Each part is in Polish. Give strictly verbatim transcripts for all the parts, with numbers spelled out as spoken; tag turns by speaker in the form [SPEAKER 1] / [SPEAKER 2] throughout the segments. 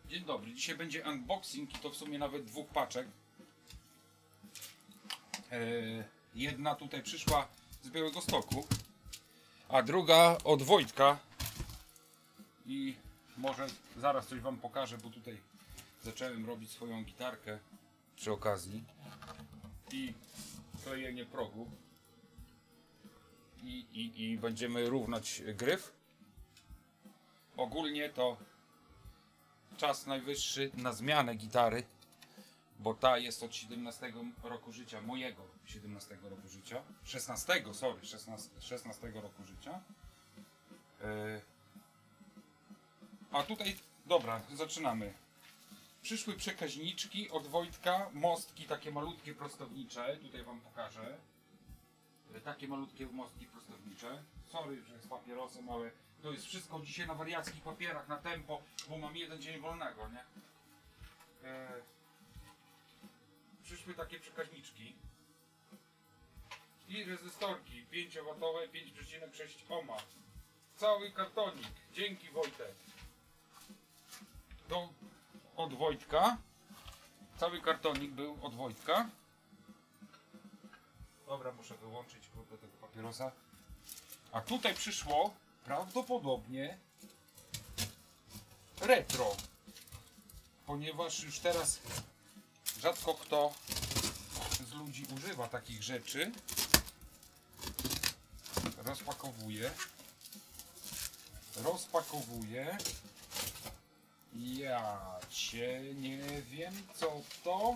[SPEAKER 1] Dzień dobry, dzisiaj będzie unboxing i to w sumie nawet dwóch paczek. Eee, jedna tutaj przyszła z Białegostoku, a druga od Wojtka. I może zaraz coś wam pokażę, bo tutaj zacząłem robić swoją gitarkę przy okazji. I klejenie progu. I, i, i będziemy równać gryf. Ogólnie to czas najwyższy na zmianę gitary, bo ta jest od siedemnastego roku życia, mojego siedemnastego roku życia, szesnastego, sorry, szesnastego roku życia. Yy. A tutaj, dobra, zaczynamy. Przyszły przekaźniczki od Wojtka, mostki takie malutkie prostownicze, tutaj wam pokażę. Takie malutkie mostki prostownicze. Sorry, że z papierosem, ale to jest wszystko dzisiaj na wariackich papierach, na tempo, bo mam jeden dzień wolnego, nie? Eee, przyszły takie przekaźniczki i rezystorki pięciowatowe, pięć przecinek sześć ohma. Cały kartonik. Dzięki, Wojtek. To od Wojtka. Cały kartonik był od Wojtka. Dobra, muszę wyłączyć kurde tego papierosa. A tutaj przyszło prawdopodobnie retro, ponieważ już teraz rzadko kto z ludzi używa takich rzeczy. Rozpakowuję. Rozpakowuję. Ja cię nie wiem co to.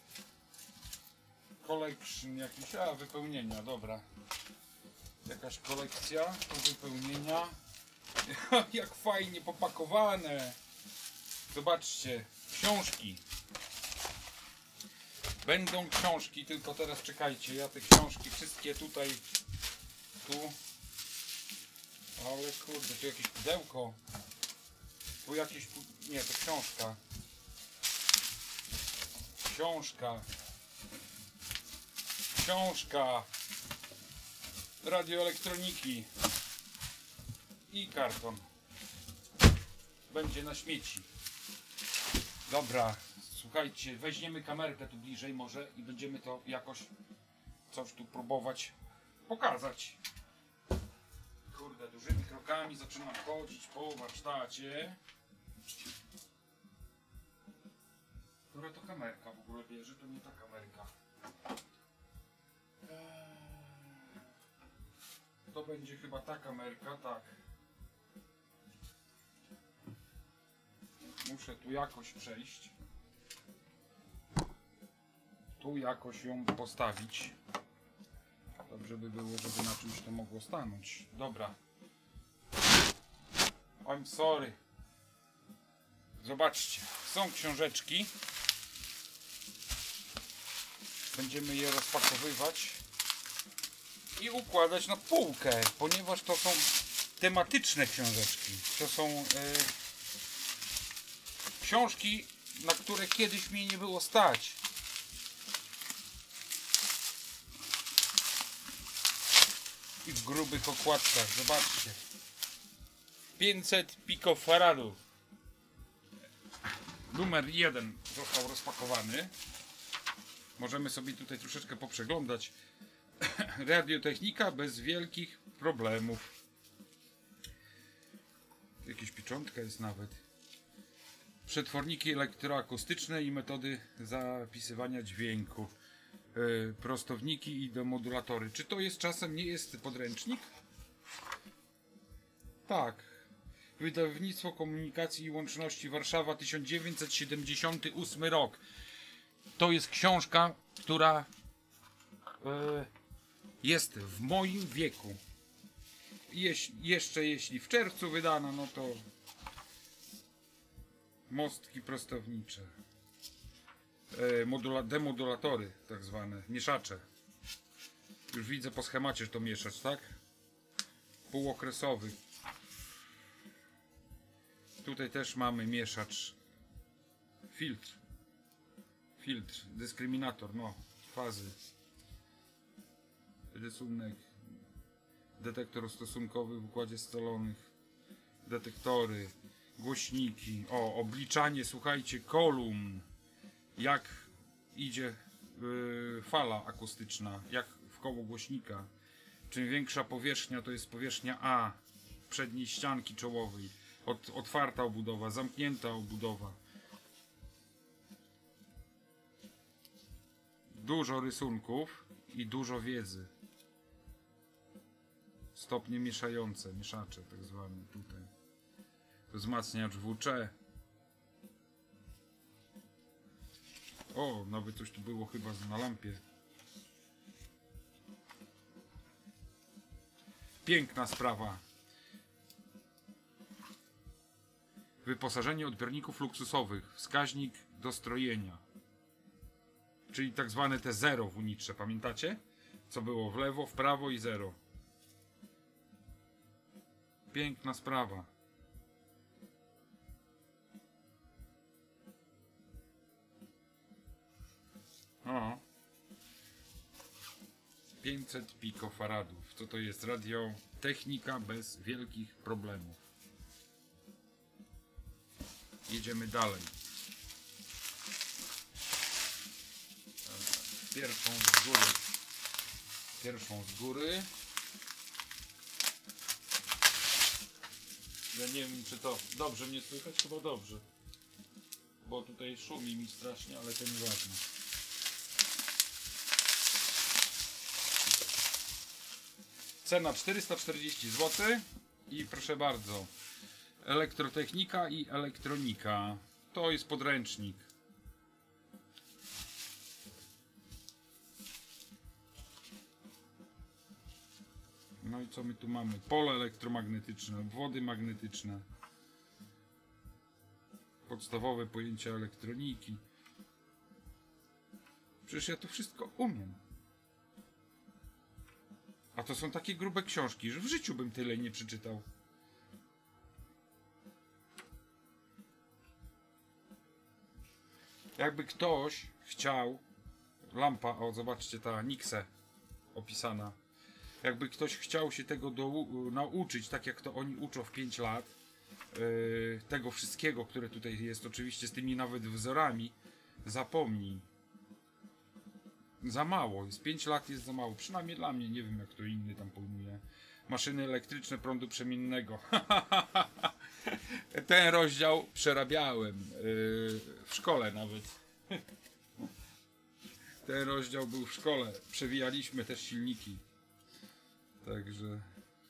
[SPEAKER 1] Collection jakiś, a wypełnienia, dobra. Jakaś kolekcja do wypełnienia. Jak fajnie popakowane. Zobaczcie, książki. Będą książki, tylko teraz czekajcie, ja te książki wszystkie tutaj, tu. Ale kurde, tu jakieś pudełko. Tu jakieś, nie, to książka. Książka. Książka. Radioelektroniki. I karton. Będzie na śmieci. Dobra, słuchajcie, weźmiemy kamerkę tu bliżej może i będziemy to jakoś coś tu próbować pokazać. Kurde, dużymi krokami zaczynam chodzić po warsztacie. Która to kamerka w ogóle bierze? To nie ta kamerka. To będzie chyba ta kamerka, tak. Muszę tu jakoś przejść. Tu jakoś ją postawić. Dobrze by było, żeby na czymś to mogło stanąć. Dobra. I'm sorry. Zobaczcie, są książeczki. Będziemy je rozpakowywać i układać na półkę, ponieważ to są tematyczne książeczki. To są e, książki, na które kiedyś mnie nie było stać. I w grubych okładkach, zobaczcie. pięćset pikofaradów. Numer jeden został rozpakowany. Możemy sobie tutaj troszeczkę poprzeglądać. Radiotechnika bez wielkich problemów. Jakaś pieczątka jest nawet. Przetworniki elektroakustyczne i metody zapisywania dźwięku. Yy, prostowniki i demodulatory. Czy to jest czasem nie jest podręcznik? Tak. Wydawnictwo Komunikacji i Łączności Warszawa, tysiąc dziewięćset siedemdziesiąty ósmy rok. To jest książka, która yy, jest w moim wieku. Jeś, jeszcze jeśli w czerwcu wydana, no to mostki prostownicze. Yy, modula, demodulatory tak zwane, mieszacze. Już widzę po schemacie, że to mieszać, tak? Półokresowy. Tutaj też mamy mieszacz. Filtr. Filtr, dyskryminator, no, fazy. Rysunek. Detektor stosunkowy w układzie scalonych. Detektory. Głośniki. O, obliczanie, słuchajcie, kolumn. Jak idzie yy, fala akustyczna, jak w koło głośnika. Czym większa powierzchnia, to jest powierzchnia A przedniej ścianki czołowej. Od, otwarta obudowa, zamknięta obudowa. Dużo rysunków i dużo wiedzy. Stopnie mieszające, mieszacze tak zwane tutaj. Wzmacniacz W C. O, nawet coś tu było chyba na lampie. Piękna sprawa. Wyposażenie odbiorników luksusowych. Wskaźnik dostrojenia. Czyli tak zwane te zero w unitrze. Pamiętacie? Co było w lewo, w prawo i zero. Piękna sprawa. O. pięćset pikofaradów. Co to jest? Radiotechnika bez wielkich problemów. Jedziemy dalej. Pierwszą z góry. Pierwszą z góry. Ja nie wiem, czy to dobrze mnie słychać, chyba dobrze. Bo tutaj szumi mi strasznie, ale to nieważne. Cena czterysta czterdzieści złotych i proszę bardzo, elektrotechnika i elektronika. To jest podręcznik. No i co my tu mamy? Pole elektromagnetyczne, obwody magnetyczne. Podstawowe pojęcia elektroniki. Przecież ja to wszystko umiem. A to są takie grube książki, że w życiu bym tyle nie przeczytał. Jakby ktoś chciał... Lampa, o zobaczcie, ta Nixe opisana. Jakby ktoś chciał się tego do, nauczyć, tak jak to oni uczą w pięć lat, yy, tego wszystkiego, które tutaj jest, oczywiście z tymi nawet wzorami, zapomnij. Za mało, jest pięć lat jest za mało, przynajmniej dla mnie, nie wiem jak to inny tam pojmuje. Maszyny elektryczne prądu przemiennego. Ten rozdział przerabiałem yy, w szkole nawet. Ten rozdział był w szkole, przewijaliśmy też silniki. Także...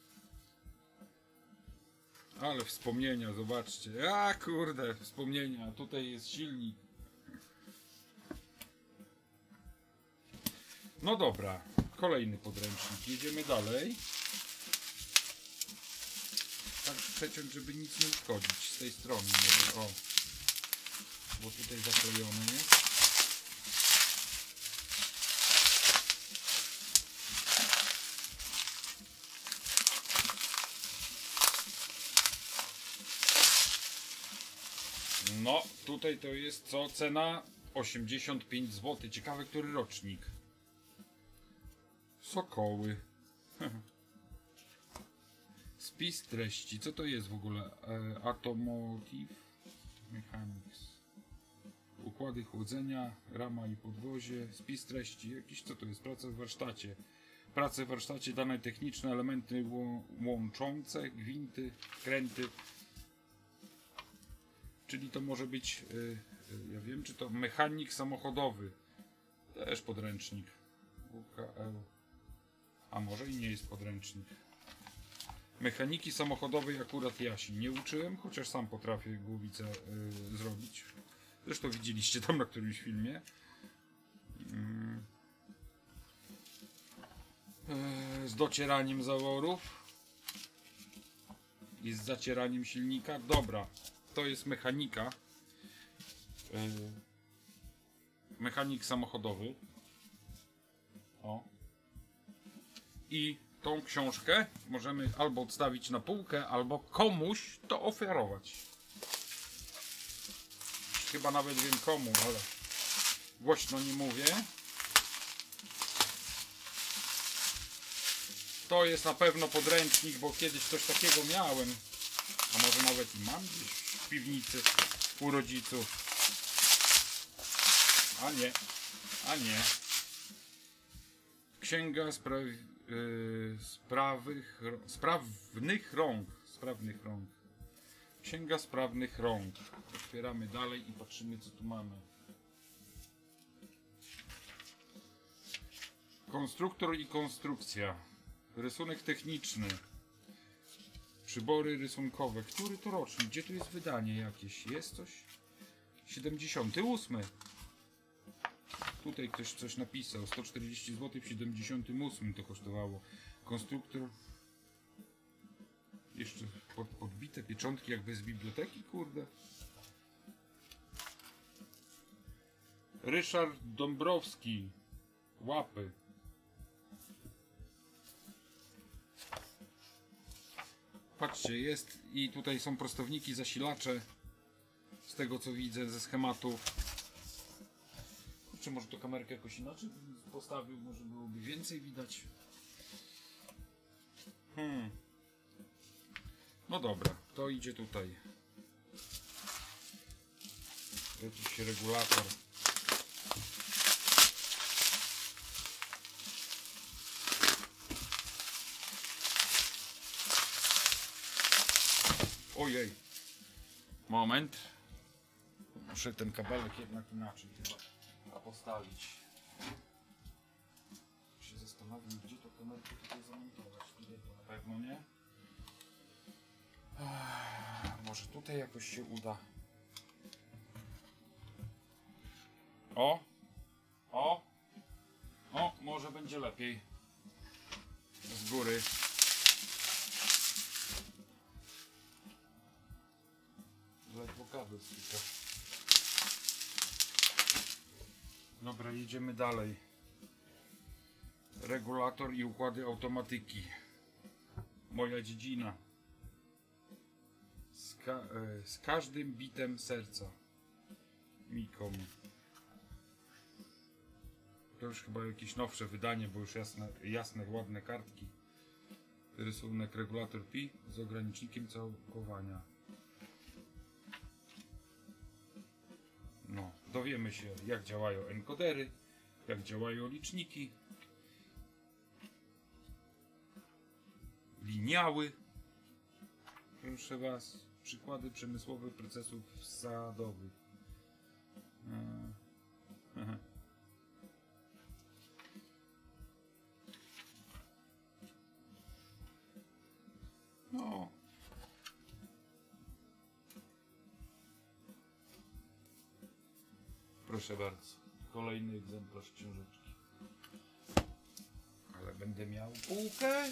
[SPEAKER 1] Ale wspomnienia, zobaczcie. A kurde, wspomnienia. Tutaj jest silnik. No dobra, kolejny podręcznik. Jedziemy dalej. Tak przeciąć, żeby nic nie uszkodzić z tej strony. O, bo tutaj zaklejony jest. No, tutaj to jest co? Cena osiemdziesiąt pięć złotych. Ciekawe, który rocznik. Sokoły. Spis treści. Co to jest w ogóle? E, Automotive Mechanics. Układy chłodzenia, rama i podwozie. Spis treści. Jakiś co to jest? Praca w warsztacie. Prace w warsztacie, dane techniczne, elementy łączące, gwinty, kręty. Czyli to może być, yy, yy, ja wiem, czy to mechanik samochodowy. Też podręcznik. U K L. A może i nie jest podręcznik. Mechaniki samochodowej akurat ja się nie uczyłem, chociaż sam potrafię głowicę yy, zrobić. Zresztą widzieliście tam na którymś filmie. Yy. Yy, z docieraniem zaworów. I z zacieraniem silnika. Dobra. To jest mechanika. Yy, mechanik samochodowy. O. I tą książkę możemy albo odstawić na półkę, albo komuś to ofiarować. Chyba nawet wiem komu, ale głośno nie mówię. To jest na pewno podręcznik, bo kiedyś coś takiego miałem. A może nawet i mam gdzieś. piwnicy u rodziców. A nie, a nie. Księga spraw, yy, sprawych, sprawnych rąk. Sprawnych rąk. Księga sprawnych rąk. Otwieramy dalej i patrzymy, co tu mamy. Konstruktor i konstrukcja. Rysunek techniczny. Przybory rysunkowe. Który to rocznik? Gdzie tu jest wydanie jakieś? Jest coś? siedemdziesiąty ósmy. Tutaj ktoś coś napisał. sto czterdzieści złotych w siedemdziesiątym ósmym to kosztowało. Konstruktor. Jeszcze pod, podbite pieczątki jakby z biblioteki, kurde. Ryszard Dąbrowski. Łapy. Patrzcie, jest i tutaj są prostowniki, zasilacze. Z tego co widzę ze schematów. Kurczę, może to kamerkę jakoś inaczej bym postawił, może byłoby więcej widać. Hmm. No dobra, to idzie tutaj. Jakiś regulator. Ojej. Moment. Muszę ten kabelek jednak inaczej chyba postawić. Się zastanawiam, gdzie to kamerkę tutaj zamontować. Tutaj to na pewno nie. Ech, może tutaj jakoś się uda. O! O! O! Może będzie lepiej. Z góry. Ledwo kabel styka. Dobra, jedziemy dalej. Regulator i układy automatyki. Moja dziedzina. Z, ka e, z każdym bitem serca. Mikom. To już chyba jakieś nowsze wydanie, bo już jasne, jasne ładne kartki. Rysunek regulator Pi z ogranicznikiem całkowania. No, dowiemy się, jak działają enkodery, jak działają liczniki, liniały. Proszę Was, przykłady przemysłowych procesów sadowych. Eee. No. Proszę bardzo, kolejny egzemplarz książeczki. Ale będę miał półkę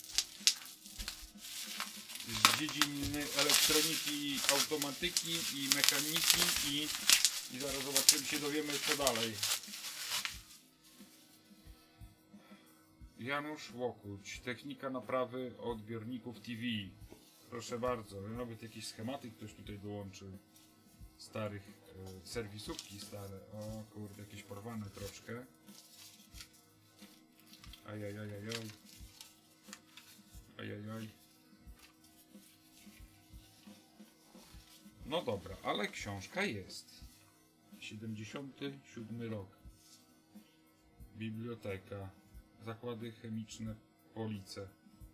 [SPEAKER 1] z dziedziny elektroniki, automatyki i mechaniki i, i zaraz zobaczymy, się dowiemy co dalej. Janusz Łokuć, technika naprawy odbiorników T V. Proszę bardzo, nawet jakieś schematy ktoś tutaj dołączył. Starych e, serwisówki stare. O kurde, jakieś porwane troszkę. Ajajajajaj. Ajajaj. No dobra, ale książka jest. siedemdziesiąty siódmy rok. Biblioteka. Zakłady chemiczne Police.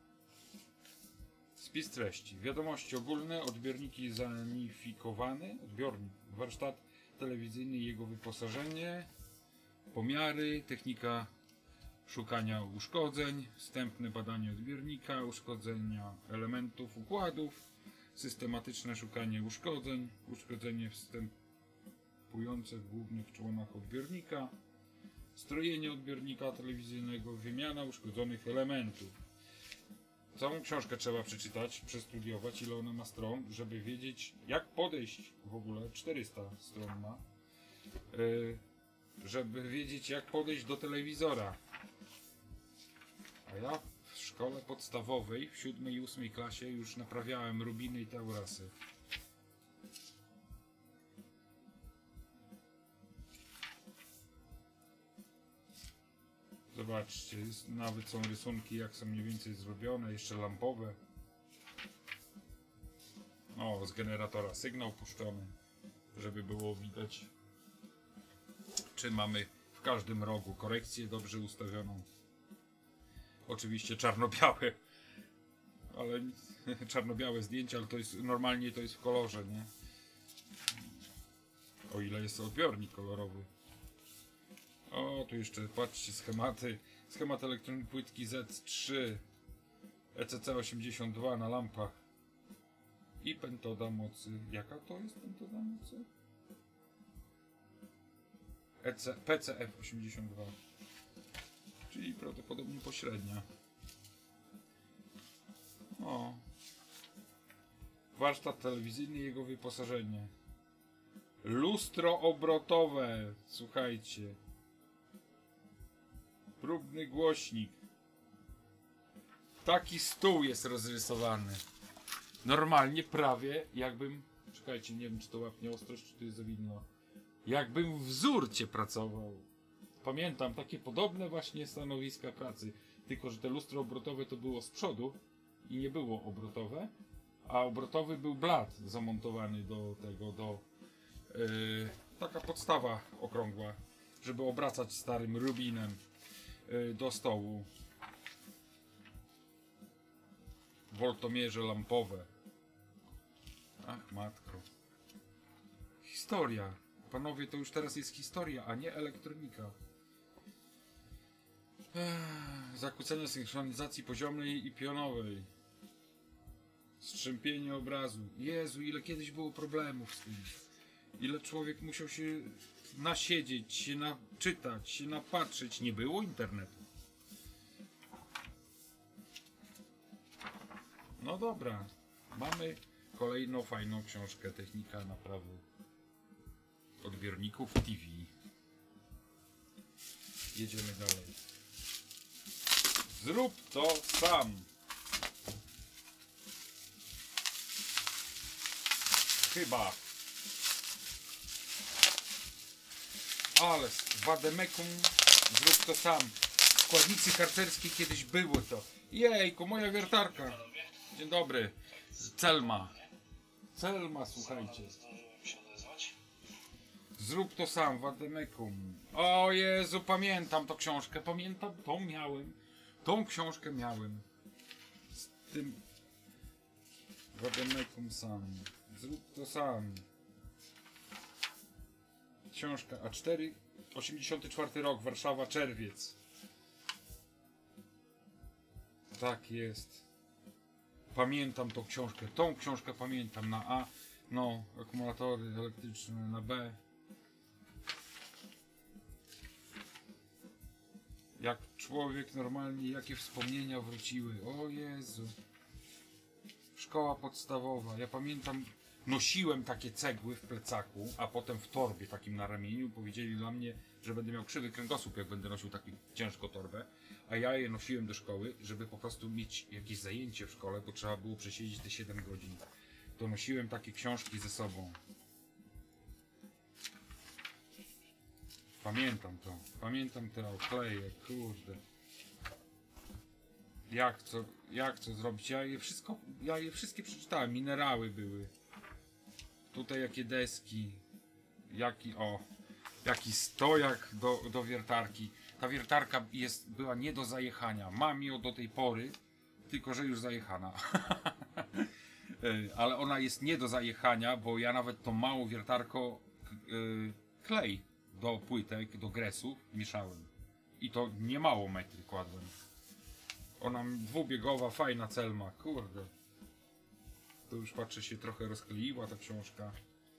[SPEAKER 1] Spis treści. Wiadomości ogólne, odbiorniki zanifikowane, odbiornik, warsztat telewizyjny i jego wyposażenie, pomiary, technika szukania uszkodzeń, wstępne badanie odbiornika, uszkodzenia elementów układów, systematyczne szukanie uszkodzeń, uszkodzenie wstępujące w głównych członach odbiornika, strojenie odbiornika telewizyjnego, wymiana uszkodzonych elementów. Całą książkę trzeba przeczytać, przestudiować, ile ona ma stron, żeby wiedzieć, jak podejść, w ogóle czterysta stron ma, yy, żeby wiedzieć, jak podejść do telewizora. A ja w szkole podstawowej, w siódmej i ósmej klasie już naprawiałem rubiny i taurasy. Zobaczcie, jest, nawet są rysunki, jak są mniej więcej zrobione, jeszcze lampowe. O, O, z generatora sygnał puszczony, żeby było widać, czy mamy w każdym rogu korekcję dobrze ustawioną. Oczywiście czarno-białe, ale czarno-białe zdjęcia, ale to jest normalnie, to jest w kolorze, nie? O ile jest odbiornik kolorowy. O, tu jeszcze patrzcie, schematy. Schemat elektroniki płytki Z trzy E C C osiemdziesiąt dwa na lampach. I pentoda mocy. Jaka to jest pentoda mocy? E C, P C F osiemdziesiąt dwa. Czyli prawdopodobnie pośrednia. O. Warsztat telewizyjny i jego wyposażenie. Lustro obrotowe. Słuchajcie. Próbny głośnik. Taki stół jest rozrysowany. Normalnie prawie jakbym... Czekajcie, nie wiem czy to łapnie ostrość, czy to jest za widno. Jakbym w Zurcie pracował. Pamiętam takie podobne właśnie stanowiska pracy. Tylko że te lustro obrotowe to było z przodu i nie było obrotowe. A obrotowy był blat zamontowany do tego, do... Yy, taka podstawa okrągła, żeby obracać starym rubinem yy, do stołu. Woltomierze lampowe. Ach matko. Historia. Panowie, to już teraz jest historia, a nie elektronika. Ech, zakłócenia synchronizacji poziomej i pionowej. Strzępienie obrazu. Jezu, ile kiedyś było problemów z tym. Ile człowiek musiał się nasiedzieć, się naczytać, się napatrzeć. Nie było internetu. No dobra. Mamy kolejną fajną książkę. Technika naprawy odbiorników T V. Jedziemy dalej. Zrób to sam. Chyba. Ale wademekum, zrób to sam. Składnicy harcerskie kiedyś były to. Jejku, moja wiertarka. Dzień dobry. Celma. Celma, słuchajcie. Zrób to sam, wademekum. O Jezu, pamiętam tą książkę. Pamiętam, tą miałem. Tą książkę miałem. Z tym... Wademekum sam. Zrób to sam. Książka A cztery, osiemdziesiąty czwarty rok, Warszawa, czerwiec. Tak jest. Pamiętam tą książkę. Tą książkę pamiętam. Na A, no, akumulatory elektryczne, na B. Jak człowiek normalnie, jakie wspomnienia wróciły. O Jezu. Szkoła podstawowa. Ja pamiętam, nosiłem takie cegły w plecaku, a potem w torbie takim na ramieniu. Powiedzieli dla mnie, że będę miał krzywy kręgosłup, jak będę nosił taką ciężką torbę. A ja je nosiłem do szkoły, żeby po prostu mieć jakieś zajęcie w szkole, bo trzeba było przesiedzieć te siedem godzin. To nosiłem takie książki ze sobą. Pamiętam to. Pamiętam te okleje, kurde. Jak co, jak co zrobić? Ja je wszystko, ja je wszystkie przeczytałem. Minerały były. Tutaj jakie deski. Jaki, o. Jaki stojak do, do wiertarki. Ta wiertarka jest, była nie do zajechania. Mam ją do tej pory, tylko że już zajechana. Ale ona jest nie do zajechania, bo ja nawet tą małą wiertarką yy, klej do płytek, do gresów mieszałem. I to nie mało metry kładłem. Ona dwubiegowa, fajna celma. Kurde. To już patrzę, się trochę rozkleiła ta książka.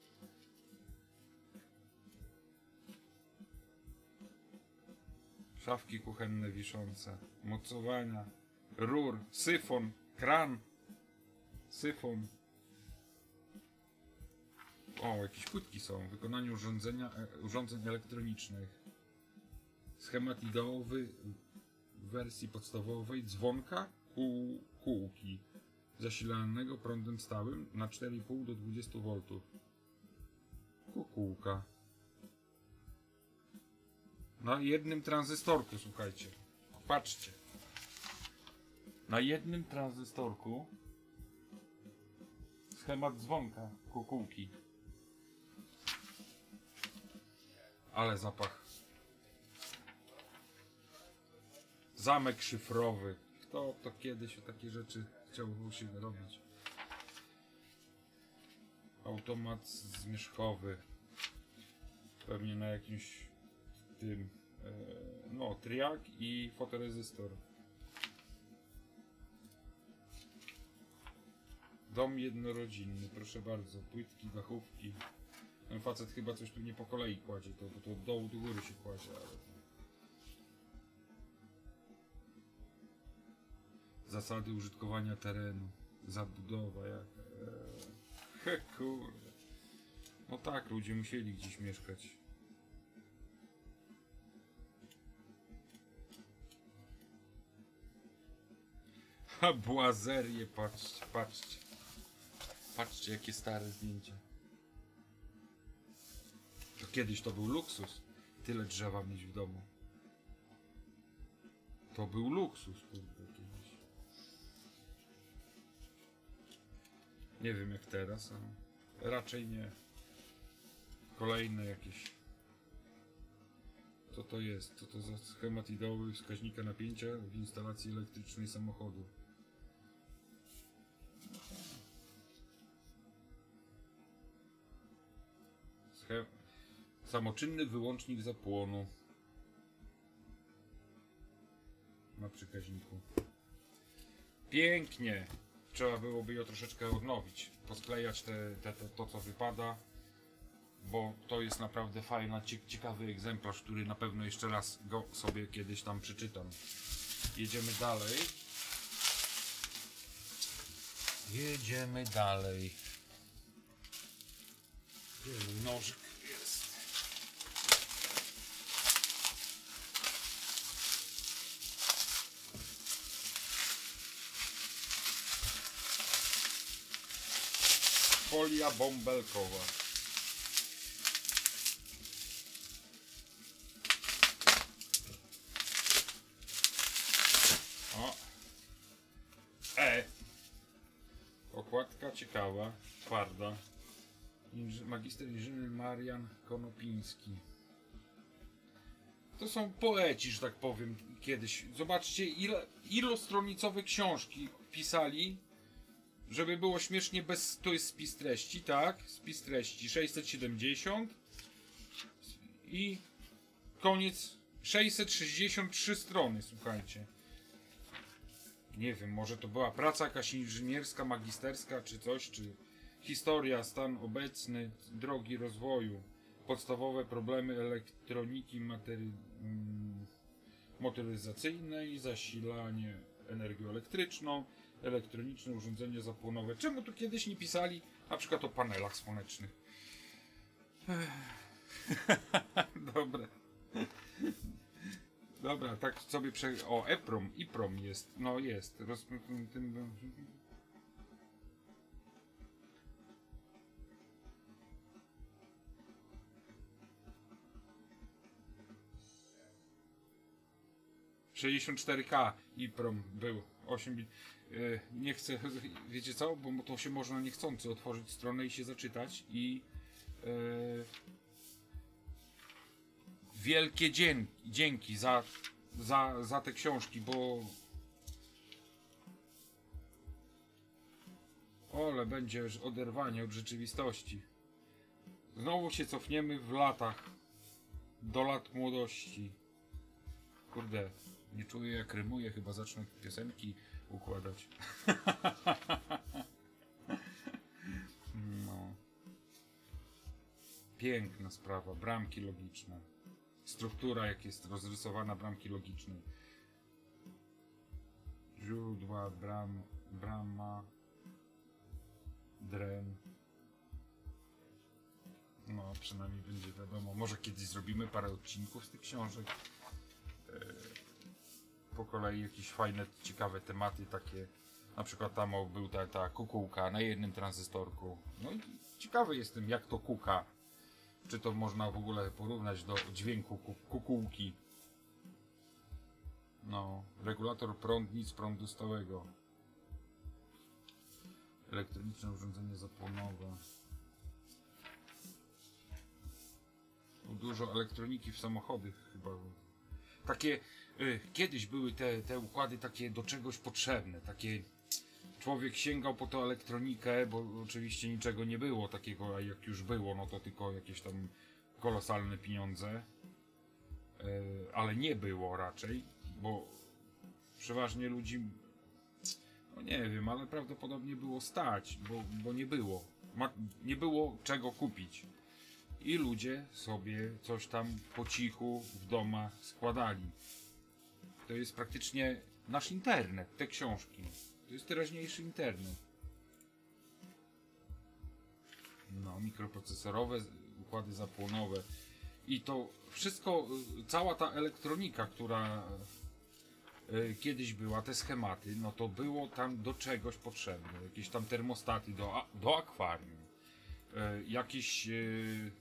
[SPEAKER 1] Szafki kuchenne wiszące. Mocowania. Rur. Syfon. Kran. Syfon. O, jakieś płytki są. Wykonanie urządzenia, e, urządzeń elektronicznych. Schemat ideowy w wersji podstawowej dzwonka kół, kółki zasilanego prądem stałym na cztery i pół do dwudziestu woltów. Kukułka. Na jednym tranzystorku, słuchajcie. Patrzcie. Na jednym tranzystorku schemat dzwonka, kukułki. Ale zapach. Zamek szyfrowy. Kto to kiedyś o takie rzeczy chciał się robić? Automat zmierzchowy. Pewnie na jakimś tym, e, no, triak i fotorezystor. Dom jednorodzinny, proszę bardzo, płytki, dachówki. Ten facet chyba coś tu nie po kolei kładzie, to, bo to od dołu do góry się kładzie, ale... Zasady użytkowania terenu, zabudowa, jak... He, kurde. No tak, ludzie musieli gdzieś mieszkać. Ha, błazerie, patrzcie, patrzcie. Patrzcie, jakie stare zdjęcia. To kiedyś to był luksus. Tyle drzewa mieć w domu. To był luksus, kurde, kiedyś. Nie wiem jak teraz, ale raczej nie. Kolejne jakieś. Co to jest? Co to za schemat ideowy wskaźnika napięcia w instalacji elektrycznej samochodu? Schem... Samoczynny wyłącznik zapłonu na przekaźniku. Pięknie! Trzeba byłoby ją troszeczkę odnowić, posklejać te, te, te, to co wypada, bo to jest naprawdę fajny, ciekawy egzemplarz, który na pewno jeszcze raz go sobie kiedyś tam przeczytam. Jedziemy dalej. Jedziemy dalej. Gdzie mój nożyk jest? Folia bąbelkowa. O. E. Okładka ciekawa, twarda. Inż magister inżynier Marian Konopiński. To są poeci, że tak powiem, kiedyś. Zobaczcie, ile ilostronicowe książki pisali, żeby było śmiesznie bez... To jest spis treści, tak? Spis treści sześćset siedemdziesiąt i koniec sześćset sześćdziesiąt trzy strony, słuchajcie. Nie wiem, może to była praca jakaś inżynierska, magisterska, czy coś, czy historia, stan obecny, drogi rozwoju, podstawowe problemy elektroniki materi mm, motoryzacyjnej, zasilanie energią elektryczną, elektroniczne urządzenia zapłonowe. Czemu tu kiedyś nie pisali na przykład o panelach słonecznych? Dobra. Dobra, tak sobie prze... O, EPROM, IPROM jest. No jest. Roz... Tym... sześćdziesiąt cztery K IPROM był. osiem bit. Yy, nie chcę, wiecie co? Bo to się można niechcący otworzyć stronę i się zaczytać i yy, wielkie dzięki, dzięki za, za, za te książki, bo ole będzie oderwanie od rzeczywistości. Znowu się cofniemy w latach do lat młodości. Kurde, nie czuję jak rymuję, chyba zacznę piosenki układać. No. Piękna sprawa, bramki logiczne. Struktura jak jest rozrysowana bramki logicznej. Źródła, bram, brama, dren. No, przynajmniej będzie wiadomo. Może kiedyś zrobimy parę odcinków z tych książek. Po kolei jakieś fajne, ciekawe tematy takie. Na przykład tam był ta, ta kukułka na jednym tranzystorku. No i ciekawy jestem, jak to kuka. Czy to można w ogóle porównać do dźwięku kukułki. No, regulator prąd, nic prądu stałego. Elektroniczne urządzenie zapłonowe. Dużo elektroniki w samochodach chyba. Takie y, kiedyś były te, te układy takie do czegoś potrzebne. Takie człowiek sięgał po tą elektronikę, bo oczywiście niczego nie było takiego, a jak już było, no to tylko jakieś tam kolosalne pieniądze. Y, ale nie było raczej, bo przeważnie ludzi, no nie wiem, ale prawdopodobnie było stać, bo, bo nie było. Ma, nie było czego kupić. I ludzie sobie coś tam po cichu w domach składali. To jest praktycznie nasz internet, te książki. To jest teraźniejszy internet. No, mikroprocesorowe, układy zapłonowe. I to wszystko, cała ta elektronika, która y, kiedyś była, te schematy, no to było tam do czegoś potrzebne. Jakieś tam termostaty do, do akwarium. Y, jakieś... Y,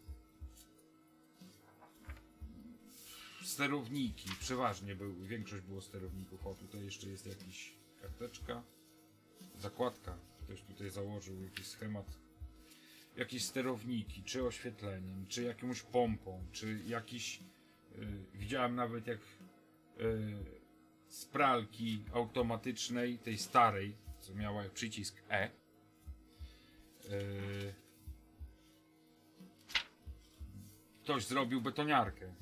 [SPEAKER 1] sterowniki, przeważnie był, większość było sterowników. O, tutaj jeszcze jest jakiś karteczka, zakładka, ktoś tutaj założył jakiś schemat, jakieś sterowniki, czy oświetleniem, czy jakąś pompą, czy jakiś, yy, widziałem nawet jak yy, z pralki automatycznej, tej starej, co miała przycisk E, yy, ktoś zrobił betoniarkę.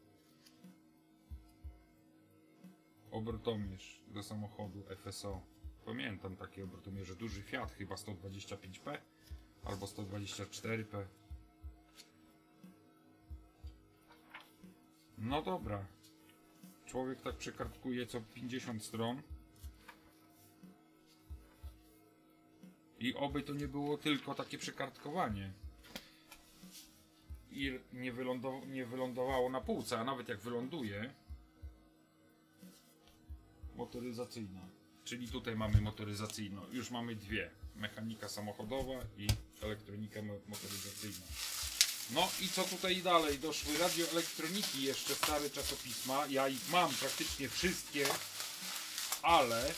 [SPEAKER 1] Obrotomierz do samochodu F S O. Pamiętam takie obrotomierze. Duży Fiat, chyba sto dwadzieścia pięć P albo sto dwadzieścia cztery P. No dobra. Człowiek tak przekartkuje co pięćdziesiąt stron. I oby to nie było tylko takie przekartkowanie. I nie, wylądow nie wylądowało na półce, a nawet jak wyląduje, motoryzacyjna, czyli tutaj mamy motoryzacyjną, już mamy dwie, mechanika samochodowa i elektronika motoryzacyjna. No i co tutaj dalej? Doszły radioelektroniki, jeszcze stare czasopisma, ja ich mam praktycznie wszystkie, ale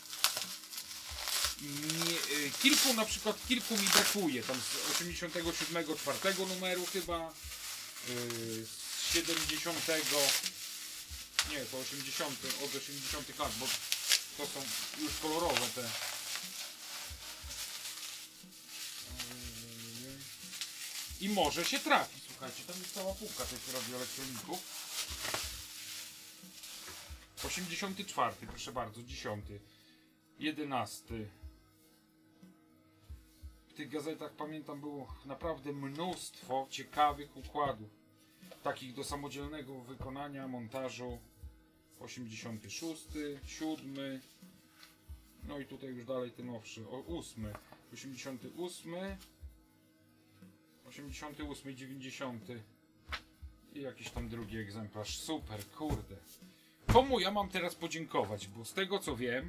[SPEAKER 1] nie, kilku na przykład, kilku mi brakuje, tam z osiemdziesiątego siódmego czwartego numeru chyba, yy, z siedemdziesiątego Nie, to osiemdziesiąte, od osiemdziesiątych lat, bo to są już kolorowe te. I może się trafi, słuchajcie, tam jest cała półka tych radioelektroników. osiemdziesiąty czwarty, proszę bardzo, dziesiąty, jedenasty. W tych gazetach, pamiętam, było naprawdę mnóstwo ciekawych układów. Takich do samodzielnego wykonania, montażu. osiemdziesiąty szósty, siódmy. No i tutaj już dalej ten nowszy, o ósmy. osiemdziesiąty ósmy. osiemdziesiąty ósmy, dziewięćdziesiąty. I jakiś tam drugi egzemplarz. Super, kurde. Komu ja mam teraz podziękować? Bo z tego co wiem,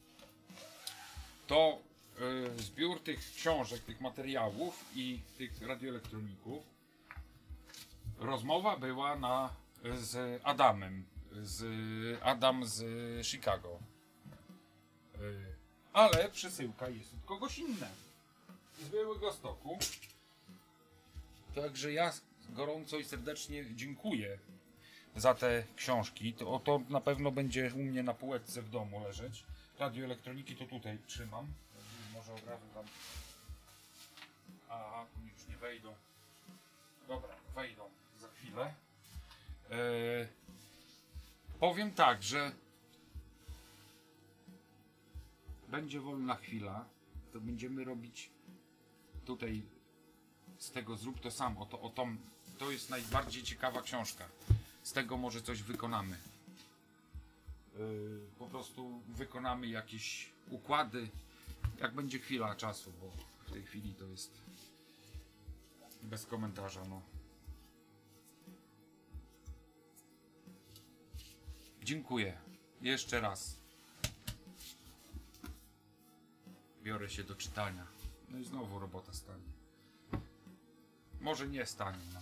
[SPEAKER 1] to yy, zbiór tych książek, tych materiałów i tych radioelektroników, rozmowa była na, z Adamem, z Adam z Chicago. Yy, ale przesyłka jest od kogoś innego, z Białegostoku. Także ja gorąco i serdecznie dziękuję za te książki. To, to na pewno będzie u mnie na półeczce w domu leżeć. Radioelektroniki to tutaj trzymam. Może od razu tam. Aha, tu już nie wejdą. Dobra, wejdą za chwilę. Eee, powiem tak, że będzie wolna chwila. To będziemy robić tutaj z tego zrób to sam. O to, o to, to jest najbardziej ciekawa książka. Z tego może coś wykonamy. Yy, po prostu wykonamy jakieś układy, jak będzie chwila czasu, bo w tej chwili to jest bez komentarza. No. Dziękuję. Jeszcze raz. Biorę się do czytania. No i znowu robota stanie. Może nie stanie, no.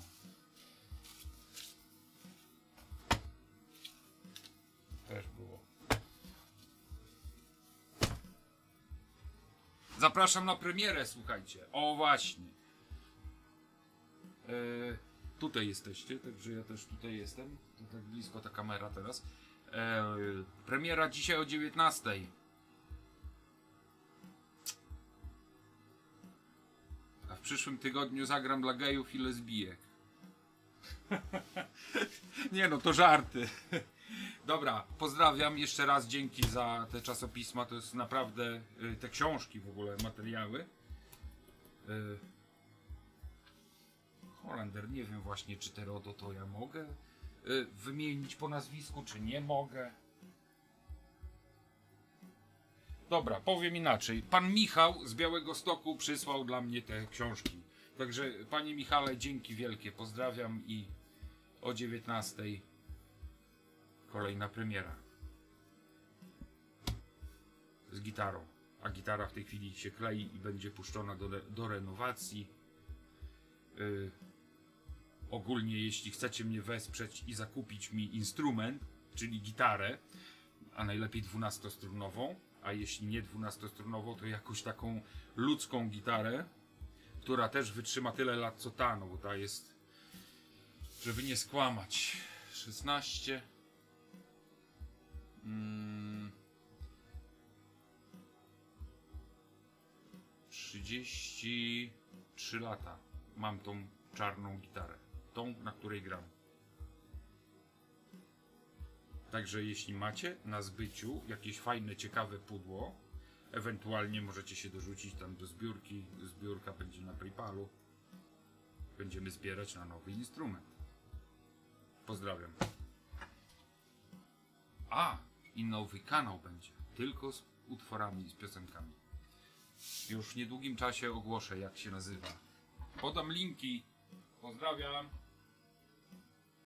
[SPEAKER 1] Też było. Zapraszam na premierę, słuchajcie. O właśnie. E, tutaj jesteście, także ja też tutaj jestem. To tak blisko ta kamera teraz. E, premiera dzisiaj o dziewiętnastej. A w przyszłym tygodniu zagram dla gejów i lesbijek. Nie no, to żarty. Dobra, pozdrawiam jeszcze raz, dzięki za te czasopisma, to jest naprawdę, te książki w ogóle, materiały. Holender, nie wiem właśnie, czy te RODO to ja mogę wymienić po nazwisku, czy nie mogę. Dobra, powiem inaczej. Pan Michał z Białegostoku przysłał dla mnie te książki. Także panie Michale, dzięki wielkie, pozdrawiam i o dziewiętnastej kolejna premiera. Z gitarą. A gitara w tej chwili się klei i będzie puszczona do, do renowacji. Yy, ogólnie jeśli chcecie mnie wesprzeć i zakupić mi instrument, czyli gitarę, a najlepiej dwunastostrunową, a jeśli nie dwunastostrunową, to jakąś taką ludzką gitarę, która też wytrzyma tyle lat co ta, no bo ta jest, żeby nie skłamać, szesnaście, mm, trzydzieści trzy lata mam tą czarną gitarę, tą, na której gram. Także jeśli macie na zbyciu jakieś fajne, ciekawe pudło, ewentualnie możecie się dorzucić tam do zbiórki. Zbiórka będzie na PayPalu. Będziemy zbierać na nowy instrument. Pozdrawiam. A, i nowy kanał będzie. Tylko z utworami i z piosenkami. Już w niedługim czasie ogłoszę, jak się nazywa. Podam linki. Pozdrawiam.